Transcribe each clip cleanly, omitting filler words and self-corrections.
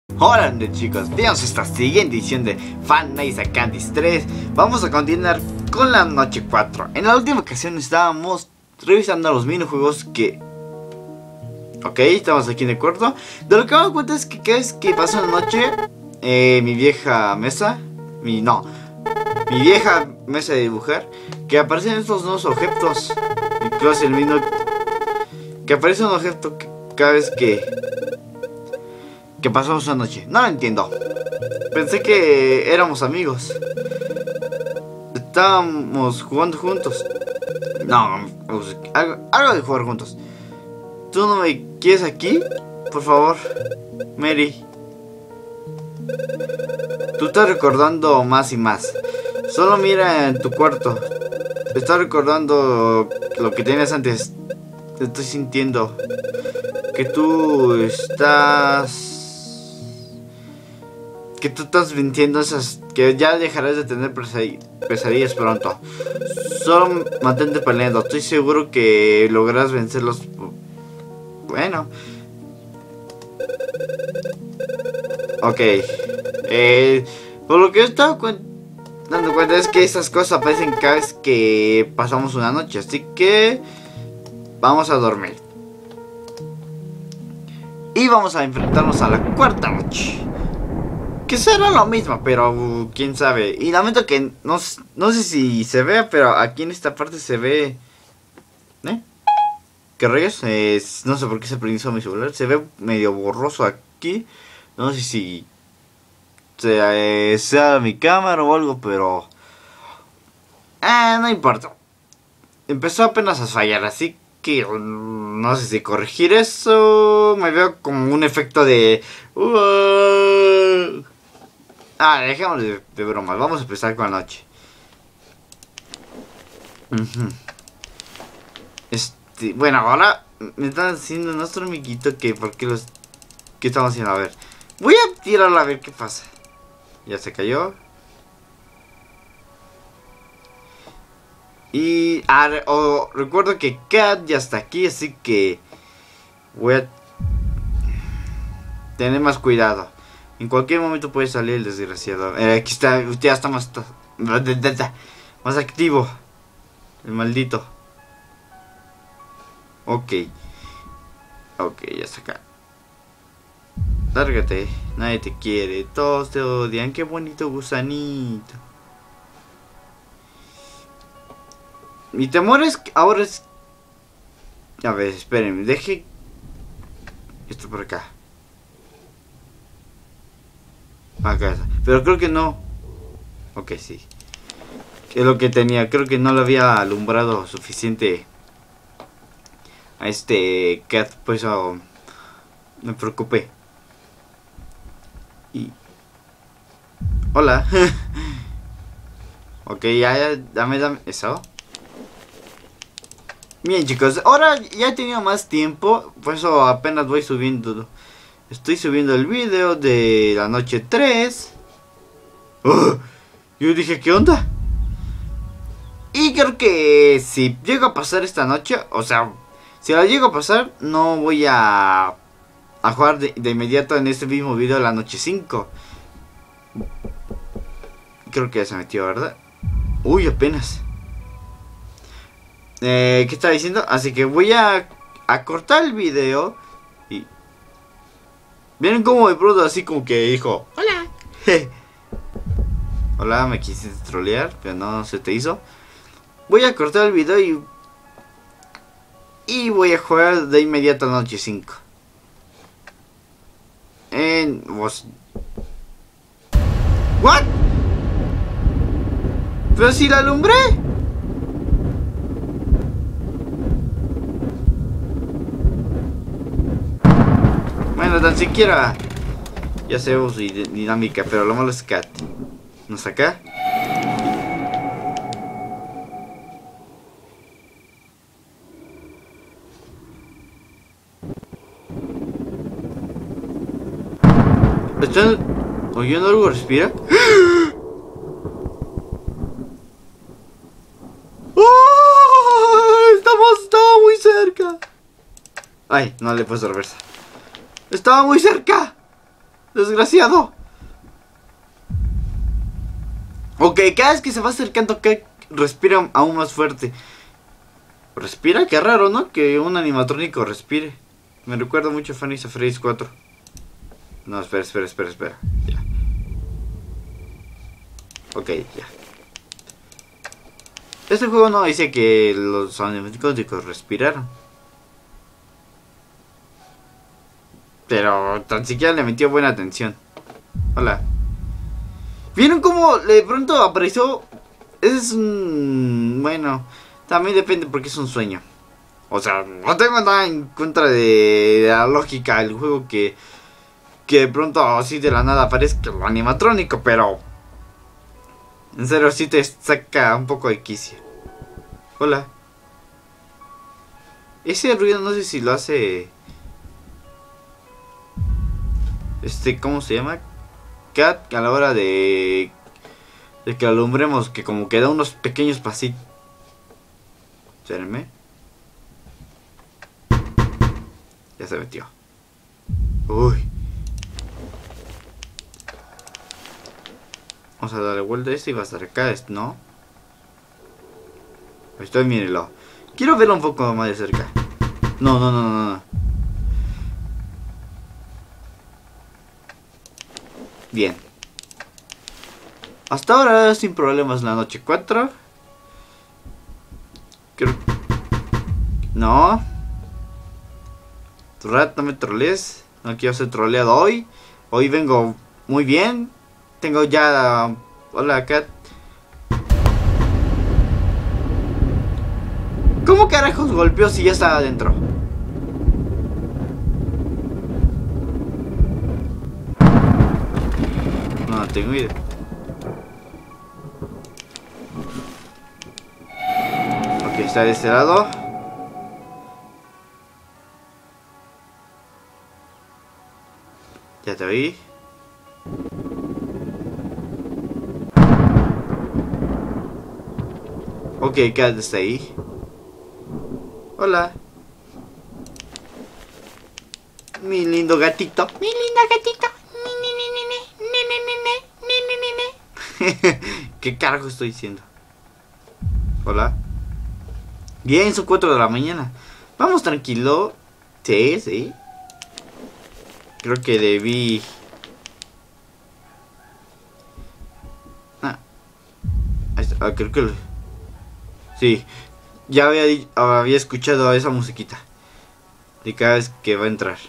Hola chicos, veamos esta siguiente edición de Five Nights at Candy's 3. Vamos a continuar con la noche 4. En la última ocasión estábamos revisando los minijuegos que... Ok, estamos aquí en el cuarto. De lo que me doy cuenta es que cada vez que pasa la noche, mi vieja mesa... Mi vieja mesa de dibujar, que aparecen estos nuevos objetos. Incluso el mismo... Que aparece un objeto cada vez que pasamos una noche. No lo entiendo. Pensé que éramos amigos. Estábamos jugando juntos. No, algo de jugar juntos. ¿Tú no me quieres aquí? Por favor, Mary. Tú estás recordando más y más. Solo mira en tu cuarto. Estás recordando lo que tenías antes. Te estoy sintiendo que tú estás mintiendo esas, que ya dejarás de tener pesadillas pronto. Solo mantente peleando. Estoy seguro que lograrás vencerlos. Bueno. Ok. Por lo que yo estaba dando cuenta es que esas cosas aparecen cada vez que pasamos una noche. Así que vamos a dormir. Y vamos a enfrentarnos a la cuarta noche. Que será lo mismo, pero quién sabe. Y lamento que no sé si se vea, pero aquí en esta parte se ve... ¿Qué rayos? No sé por qué se prendió mi celular. Se ve medio borroso aquí. No sé si sea mi cámara o algo, pero... no importa. Empezó apenas a fallar, así que no sé si corregir eso. Me veo como un efecto de... dejemos de bromas. Vamos a empezar con la noche. Bueno, ahora me están diciendo nuestro amiguito que por qué ¿qué estamos haciendo? A ver. Voy a tirarlo a ver qué pasa. Ya se cayó. Y recuerdo que Cat ya está aquí, así que voy a tener más cuidado. En cualquier momento puede salir el desgraciado. Aquí está, usted ya está más activo. El maldito. Ok, ya está acá. Lárgate, nadie te quiere, todos te odian. Qué bonito gusanito. Mi temor es que ahora es... A ver, espérenme, deje esto por acá. Acá está. Pero creo que no. Ok, sí. Es lo que tenía. Creo que no lo había alumbrado suficiente a este Cat. Por eso me preocupé. Y... Hola. Ok, ya, dame eso. Bien chicos, ahora ya he tenido más tiempo. Por eso apenas voy subiendo. Estoy subiendo el video de la noche 3. Yo dije, ¿qué onda? Y creo que si llego a pasar esta noche, o sea, si la llego a pasar, no voy a jugar de inmediato en este mismo video la noche 5. Creo que ya se metió, ¿verdad? Uy, apenas. ¿Qué estaba diciendo? Así que voy a cortar el video. Y... ¿Vieron cómo de pronto así como que dijo hola? Hola, me quisiste trolear, pero no se te hizo. Voy a cortar el video y voy a jugar de inmediato a noche 5. ¿What? Pero si la alumbré. Bueno, tan siquiera ya sabemos su dinámica, pero lo malo es Cat. ¿No está acá? ¿Están oyendo algo? ¿Respira? Estaba muy cerca. Ay, no le he puesto reversa. Estaba muy cerca. Desgraciado. Ok, cada vez que se va acercando, que respira aún más fuerte. Respira, qué raro, ¿no? Que un animatrónico respire. Me recuerda mucho a Fanny Phrase 4. No, espera. Ya. Ok, ya. Este juego no dice que los animatrónicos respiraron. Pero tan siquiera le metió buena atención. Hola. ¿Vieron cómo de pronto apareció? Es un... Bueno, también depende porque es un sueño. O sea, no tengo nada en contra de la lógica del juego que de pronto así de la nada aparezca lo animatrónico, pero en serio sí te saca un poco de quicio. Hola. Ese ruido no sé si lo hace... ¿cómo se llama? Cat, a la hora de que alumbremos, que como que da unos pequeños pasitos. Espérenme. Ya se metió. Uy. Vamos a darle vuelta a este y va a estar acá, ¿no? Estoy, mírenlo. Quiero verlo un poco más de cerca. No. Bien. Hasta ahora sin problemas la noche 4. Creo... No. Rat, no me trolees. No quiero ser troleado hoy. Hoy vengo muy bien. Tengo ya... Hola, Cat. ¿Cómo carajos golpeó si ya estaba adentro? No tengo idea. Ok, está de este lado. Ya te oí. Ok, Cat está ahí. Hola. Mi lindo gatito. Mi lindo gatito. ¿Qué carajo estoy diciendo? Hola. Bien, son 4 de la mañana. Vamos tranquilo. Sí. Creo que debí... creo que... Sí. Ya había escuchado esa musiquita. De cada vez que va a entrar.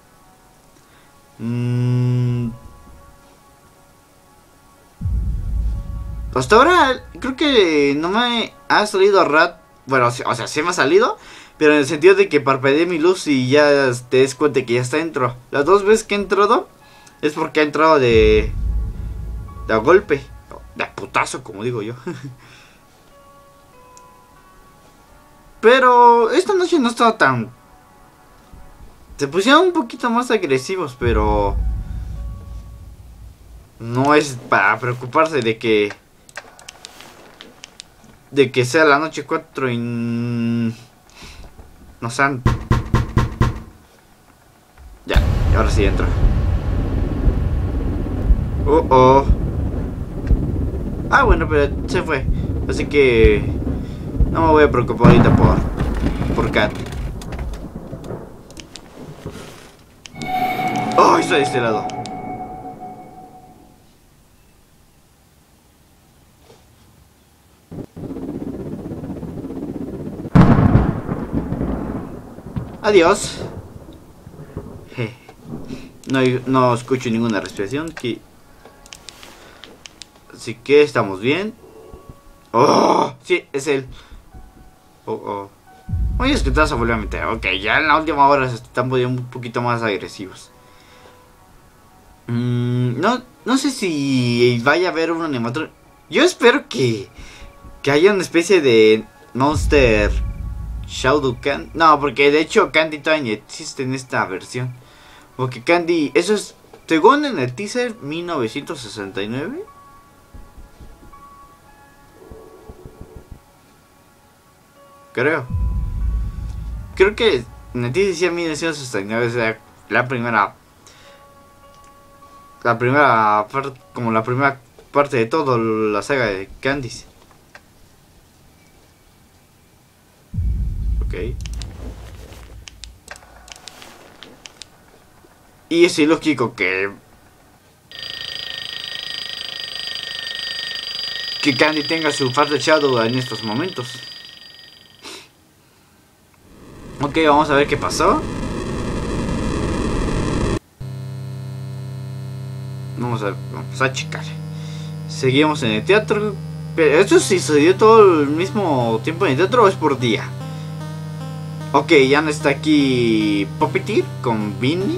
Hasta ahora creo que no me ha salido Rat. Bueno, o sea, sí me ha salido. Pero en el sentido de que parpadeé mi luz y ya te des cuenta que ya está dentro. Las 2 veces que he entrado es porque ha entrado de a golpe. De a putazo, como digo yo. Pero esta noche no estaba tan... Se pusieron un poquito más agresivos, pero... No es para preocuparse de que... sea la noche 4 y... No sean... Ya, ahora sí entra. Ah, bueno, pero se fue. Así que... No me voy a preocupar ahorita por Cat. ¡Oh! Estoy de este lado. Adiós. No escucho ninguna respiración aquí. Así que estamos bien. ¡Oh! Sí, es él. Oye, es que te vas a volver a meter. Ok, ya en la última hora se están poniendo un poquito más agresivos. No sé si vaya a haber un animatrónico. Yo espero que haya una especie de Monster Shadow Candy. No, porque de hecho Candy todavía ni existe en esta versión. Porque Candy, eso es, según en el teaser, 1969. Creo que en el teaser decía 1969, o sea, la primera la primera parte, como la primera parte de todo la saga de Candice. Ok. Y es ilógico que Candy tenga su Father Shadow en estos momentos. Ok, vamos a ver qué pasó. Vamos a checar. Seguimos en el teatro. Pero ¿esto sí se dio todo el mismo tiempo en el teatro o es por día? Ok, ya no está aquí Puppeteer con Vinny.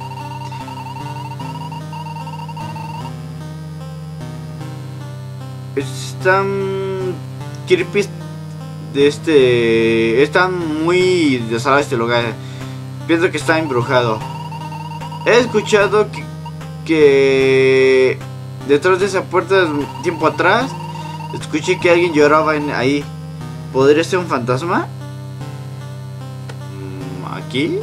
Están creepy están muy desalados este lugar. Pienso que está embrujado. He escuchado que detrás de esa puerta, tiempo atrás, escuché que alguien lloraba ahí. ¿Podría ser un fantasma? ¿Aquí?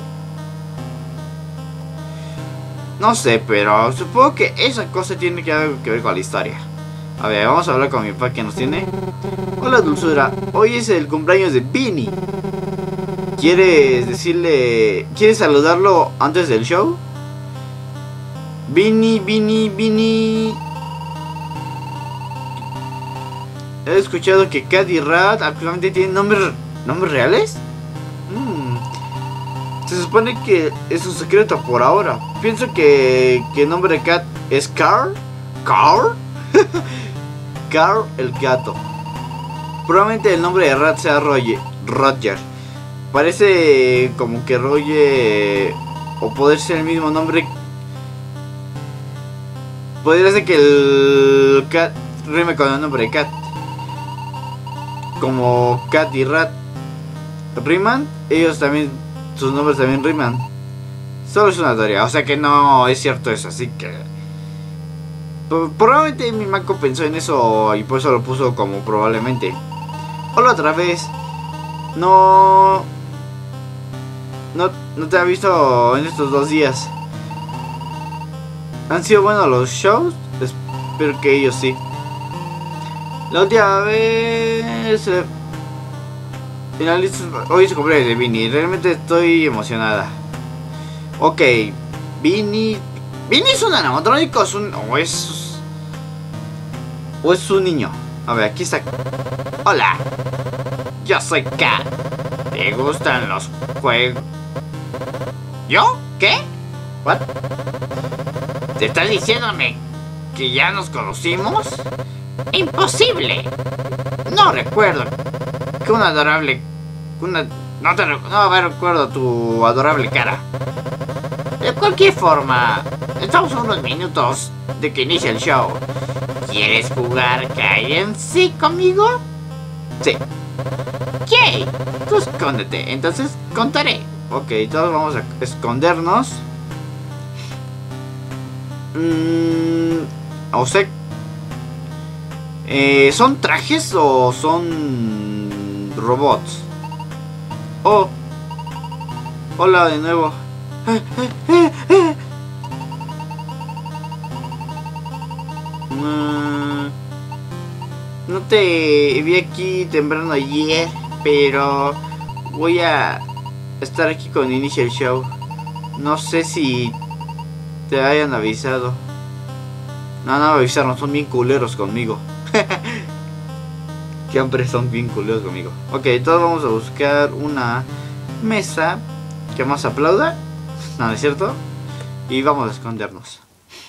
No sé, pero supongo que esa cosa tiene que algo que ver con la historia. A ver, vamos a hablar con mi papá que nos tiene. Hola, dulzura. Hoy es el cumpleaños de Vinny. ¿Quieres decirle... ¿Quieres saludarlo antes del show? Vinny. He escuchado que Cat y Rat actualmente tienen nombres reales. Se supone que es un secreto por ahora. Pienso que el nombre de Cat es Carl. ¿Carl? Carl el gato. Probablemente el nombre de Rat sea Roger. Parece como que Roger, o poder ser el mismo nombre. Podría ser que el Cat rime con el nombre de Cat. Como Cat y Rat riman, ellos también, sus nombres también riman. Solo es una teoría, o sea que no es cierto eso, así que probablemente mi Mako pensó en eso y por eso lo puso como probablemente. Hola otra vez. No te ha visto en estos 2 días. ¿Han sido buenos los shows? Espero que ellos sí. La última vez... hoy es el cumpleaños de Vinny. Realmente estoy emocionada. Ok, ¿Vinny es un animatrónico o es un niño? A ver, aquí está. Hola, yo soy Cat. ¿Te gustan los juegos? ¿Yo? ¿Qué? ¿What? ¿Te estás diciéndome que ya nos conocimos? ¡Imposible! No recuerdo que una adorable... No recuerdo tu adorable cara. De cualquier forma, estamos a unos minutos de que inicie el show. ¿Quieres jugar Hide and Seek conmigo? Sí. ¿Qué? Tú escóndete, entonces contaré. Ok, todos vamos a escondernos. O sea, ¿son trajes o son robots? Oh, hola de nuevo. No te vi aquí temprano ayer, pero voy a estar aquí cuando inicie el show. No sé si te hayan avisado. No me avisaron, son bien culeros conmigo. Que hombres son bien culeros conmigo. Ok, todos vamos a buscar una mesa que más aplauda. No, es cierto. Y vamos a escondernos.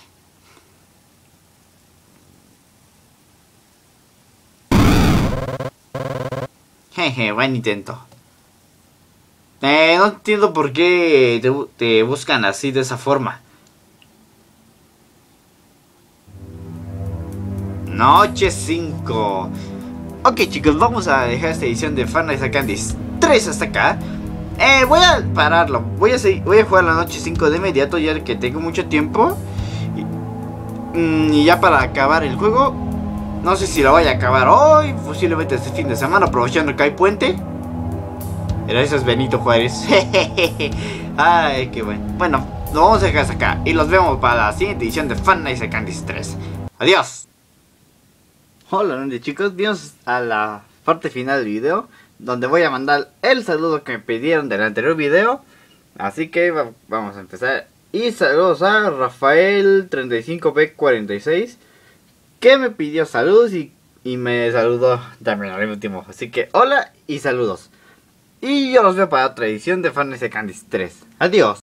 Jeje, buen intento. No entiendo por qué te buscan así de esa forma. Noche 5. Ok chicos, vamos a dejar esta edición de Five Nights at Candy's 3 hasta acá. Voy a pararlo. Voy a jugar la noche 5 de inmediato, ya que tengo mucho tiempo. Y ya para acabar el juego, no sé si lo voy a acabar hoy, posiblemente este fin de semana, aprovechando que hay puente. Gracias Benito Juárez. Ay, qué bueno. Bueno, lo vamos a dejar hasta acá. Y los vemos para la siguiente edición de Five Nights at Candy's 3. Adiós. Hola chicos, bienvenidos a la parte final del video, donde voy a mandar el saludo que me pidieron del anterior video. Así que vamos a empezar. Y saludos a Rafael35B46, que me pidió saludos y me saludó también al mismo tiempo. Así que hola y saludos. Y yo los veo para otra edición de Five Nights at Candy's 3. Adiós.